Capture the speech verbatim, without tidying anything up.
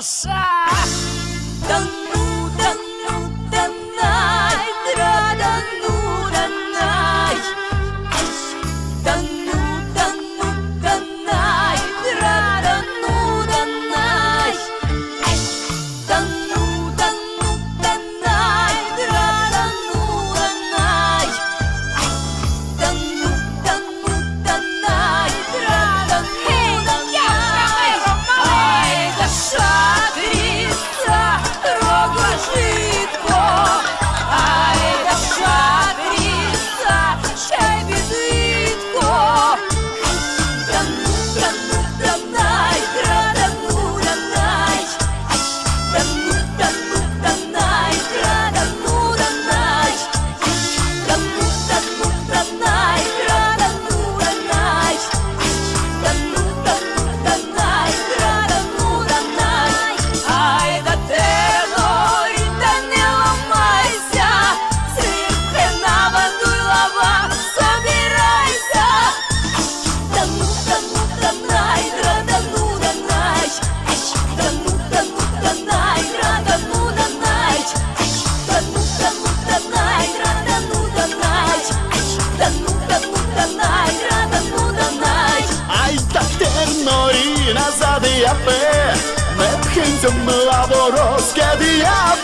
așa. Da-nu, da-nu, da-nai, da-nu, da-nai, da-nu, da-nu, da-nai, da-nu, da-nai, da-nu, da-nu, da-nai, da-nu, da-nai, da-nu, da-nu, da-nai, ай да шатрица, трогла житко, ай да шатрица, чай бедитко. Да-ну, да-ну, да-най, да-ну, да-най, да-ну, да-ну, да-най, да-ну, да-най, да-ну, да-ну, да-най, да-ну, да-най, да-ну, да-ну, да-най, да-ну, да-най. Ай да терной, да не ломайся, цветена водой лава, собирайся. Да-ну, да-ну, да-най, да-ну, да-най, да-ну, да-ну, да-най, да-ну, да-най, да-ну, да-ну, да-най, да-ну, да-най, да-ну, да-ну, да-най, да-ну, да-най. Ai da ternorina za diabe, ne pchem zum laboros che diabe.